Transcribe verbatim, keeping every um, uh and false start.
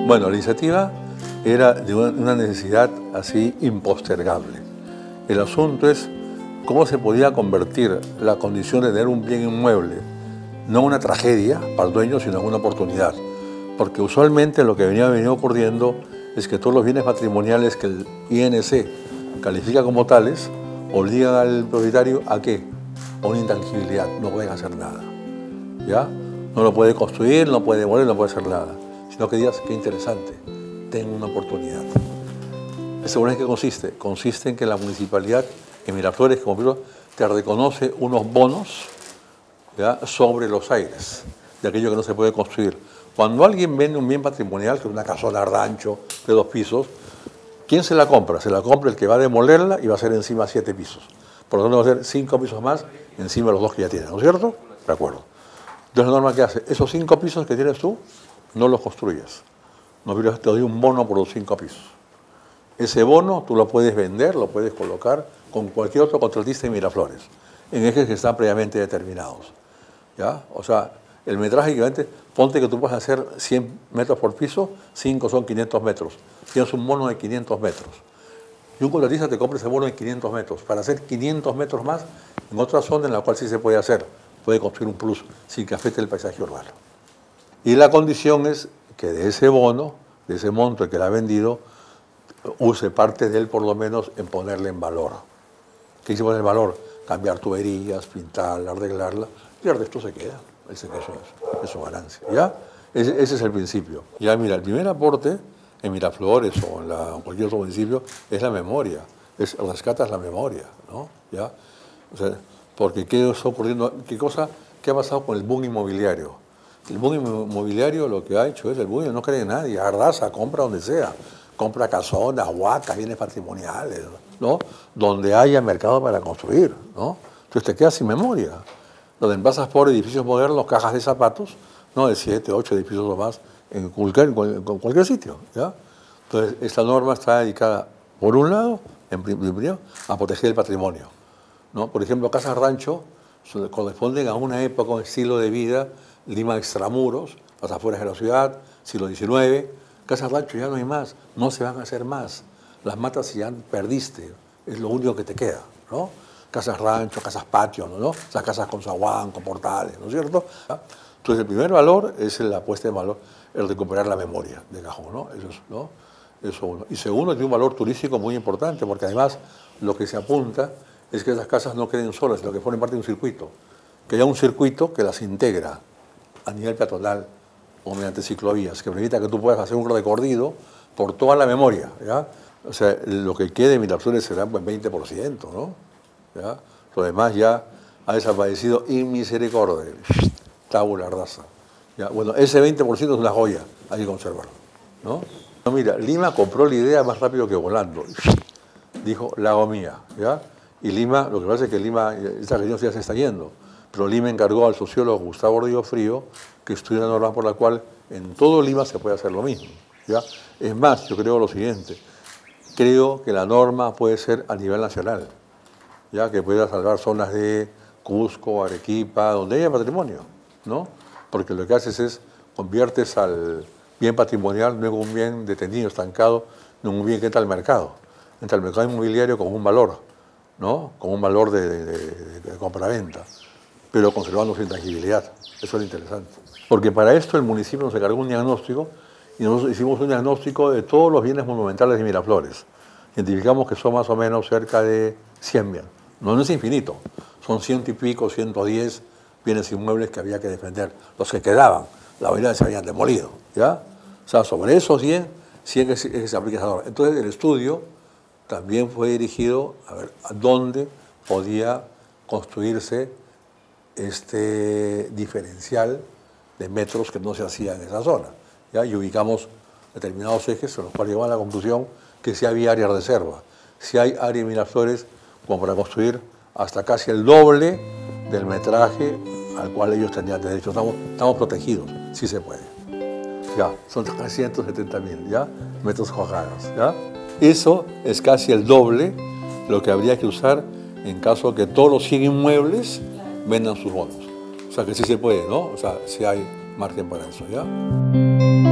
Bueno, la iniciativa era de una necesidad así impostergable. El asunto es cómo se podía convertir la condición de tener un bien inmueble, no una tragedia para el dueño, sino en una oportunidad. Porque usualmente lo que venía, venía ocurriendo es que todos los bienes patrimoniales que el I N C califica como tales, obligan al propietario a ¿qué? A una intangibilidad, no pueden hacer nada. ¿Ya? No lo puede construir, no puede demoler, no puede hacer nada. Sino que digas, qué interesante, tengo una oportunidad. ¿Según en qué consiste? Consiste en que la municipalidad en Miraflores, como ejemplo, te reconoce unos bonos, ¿ya?, sobre los aires, de aquello que no se puede construir. Cuando alguien vende un bien patrimonial, que es una casona rancho de dos pisos, ¿quién se la compra? Se la compra el que va a demolerla y va a hacer encima siete pisos. Por lo tanto, va a hacer cinco pisos más encima de los dos que ya tiene, ¿no es cierto? De acuerdo. Entonces, la norma que hace, esos cinco pisos que tienes tú, no los construyes. No, pero te doy un bono por los cinco pisos. Ese bono tú lo puedes vender, lo puedes colocar con cualquier otro contratista en Miraflores, en ejes que están previamente determinados. ¿Ya? O sea, el metraje equivalente, ponte que tú puedes hacer cien metros por piso, cinco son quinientos metros. Tienes un bono de quinientos metros. Y un contratista te compra ese bono de quinientos metros para hacer quinientos metros más en otra zona en la cual sí se puede hacer. Puede construir un plus sin que afecte el paisaje urbano. Y la condición es que de ese bono, de ese monto que le ha vendido, use parte de él por lo menos en ponerle en valor. ¿Qué dice poner en valor? Cambiar tuberías, pintarla, arreglarla, y el resto se queda. Ese, eso es, es su ganancia. ¿Ya? Ese, ese es el principio. Ya mira, el primer aporte en Miraflores o en, la, en cualquier otro municipio es la memoria. Es, rescatas la memoria, ¿no? ¿Ya? O sea, porque ¿qué está ocurriendo? ¿Qué cosa? ¿Qué ha pasado con el boom inmobiliario? El boom inmobiliario lo que ha hecho es, el boom no cree en nadie, arrasa, compra donde sea. Compra casonas, huacas, bienes patrimoniales, ¿no? Donde haya mercado para construir, ¿no? Entonces te quedas sin memoria. Donde pasas por edificios modernos, cajas de zapatos, ¿no? De siete, ocho edificios o más, en cualquier, en cualquier sitio, ¿ya? Entonces, esta norma está dedicada, por un lado, en principio, a proteger el patrimonio, ¿no? Por ejemplo, casas rancho corresponden a una época, un estilo de vida, Lima extramuros, las afueras de la ciudad, siglo diecinueve. Casas rancho ya no hay más, no se van a hacer más. Las matas ya perdiste, es lo único que te queda, ¿no? Casas rancho, casas patio, ¿no? Esas casas con zaguán, con portales, ¿no es cierto? Entonces, el primer valor es la puesta en valor, el recuperar la memoria de cajón, ¿no? Eso es, ¿no? Eso uno. Y segundo, tiene un valor turístico muy importante, porque además lo que se apunta es que esas casas no queden solas, sino que formen parte de un circuito. Que haya un circuito que las integra a nivel peatonal o mediante ciclovías, que permita que tú puedas hacer un recorrido por toda la memoria, ¿ya? O sea, lo que quede en Miraflores será pues veinte por ciento, ¿no? ¿Ya? Lo demás ya ha desaparecido in misericordia, tabula rasa. ¿Ya? Bueno, ese veinte por ciento es una joya, hay que conservarlo, ¿no? No, mira, Lima compró la idea más rápido que volando. Dijo, la hago mía, ¿ya? Y Lima, lo que pasa es que Lima, esta región ya se está yendo, pero Lima encargó al sociólogo Gustavo Río Frío que estudie una norma por la cual en todo Lima se puede hacer lo mismo, ¿ya? Es más, yo creo lo siguiente, creo que la norma puede ser a nivel nacional, ya que pueda salvar zonas de Cusco, Arequipa, donde haya patrimonio, ¿no? Porque lo que haces es, conviertes al bien patrimonial no en un bien detenido, estancado, no en un bien que entra al mercado. Entra al mercado inmobiliario con un valor, ¿no? Con un valor de, de, de, de compra-venta, pero conservando su intangibilidad. Eso es lo interesante. Porque para esto el municipio nos encargó un diagnóstico y nosotros hicimos un diagnóstico de todos los bienes monumentales de Miraflores. Identificamos que son más o menos cerca de cien bienes. No, no es infinito, son ciento y pico, ciento diez bienes inmuebles que había que defender. Los que quedaban, la mayoría se habían demolido, ¿ya? O sea, sobre esos cien, cien es que se aplica esa norma. Entonces el estudio también fue dirigido a ver a dónde podía construirse este diferencial de metros que no se hacía en esa zona, ¿ya? Y ubicamos determinados ejes en los cuales llegamos a la conclusión que sí había área de reserva, si hay área en Miraflores como para construir hasta casi el doble del metraje al cual ellos tenían derecho. Estamos, estamos protegidos, sí se puede. Ya, son trescientos setenta mil, ¿ya? Metros cuadrados, ¿ya? Eso es casi el doble lo que habría que usar en caso de que todos los cien inmuebles vendan sus bonos. O sea que sí se puede, ¿no? O sea, sí hay margen para eso, ¿ya?